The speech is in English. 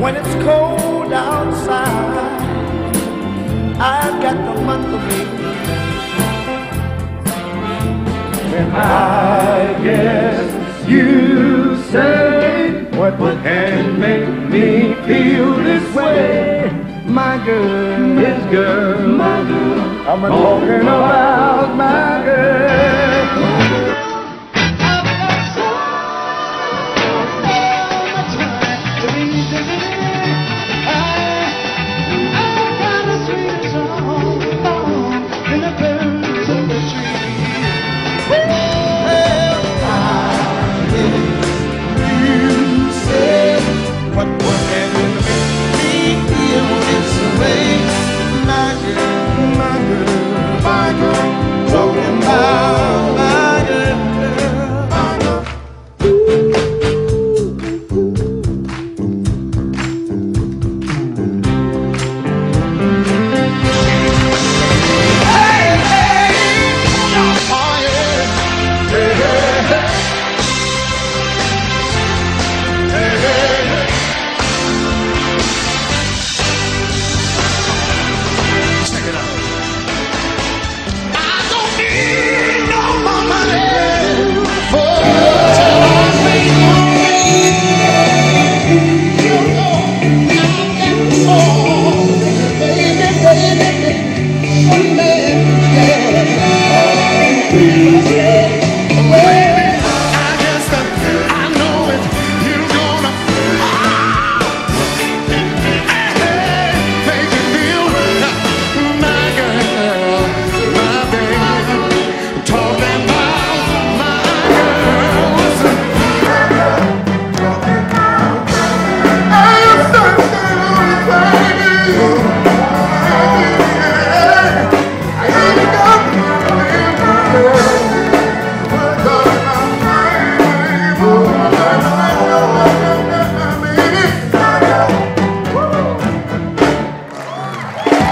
when it's cold outside, I've got the month of May. And I guess you say what can make me feel this way. My girl, his girl, my girl. I'm talking about my girl.